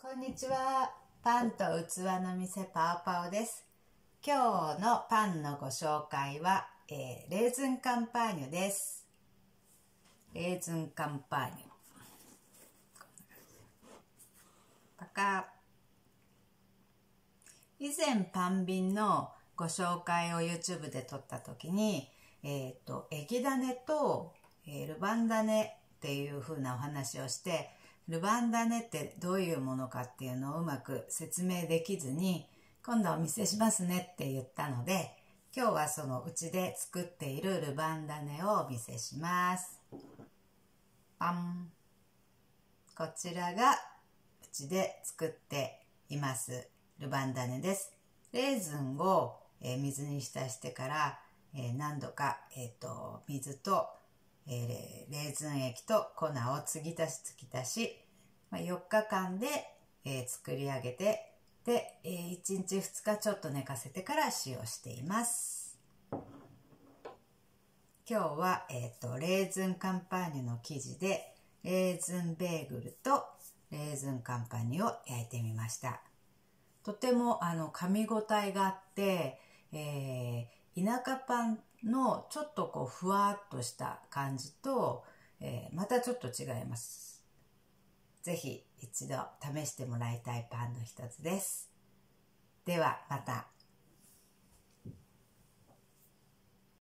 こんにちは。パンと器の店パオパオです。今日のパンのご紹介は、レーズンカンパーニュです。レーズンカンパーニュ。パカ。以前パン瓶のご紹介を YouTube で撮った時に、エギダネと、ルバンダネっていう風なお話をして、ルバンダネってどういうものかっていうのをうまく説明できずに、今度お見せしますねって言ったので、今日はそのうちで作っているルバンダネをお見せします。パン。こちらがうちで作っていますルバンダネです。レーズンを水に浸してから何度か水とレーズン液と粉を継ぎ足し、4日間で作り上げて、で、1日2日ちょっと寝かせてから使用しています。今日は、レーズンカンパーニュの生地でレーズンベーグルとレーズンカンパーニュを焼いてみました。とても噛み応えがあって、田舎パンのちょっとこうふわっとした感じと、またちょっと違います。ぜひ一度試してもらいたいパンの一つです。ではまた。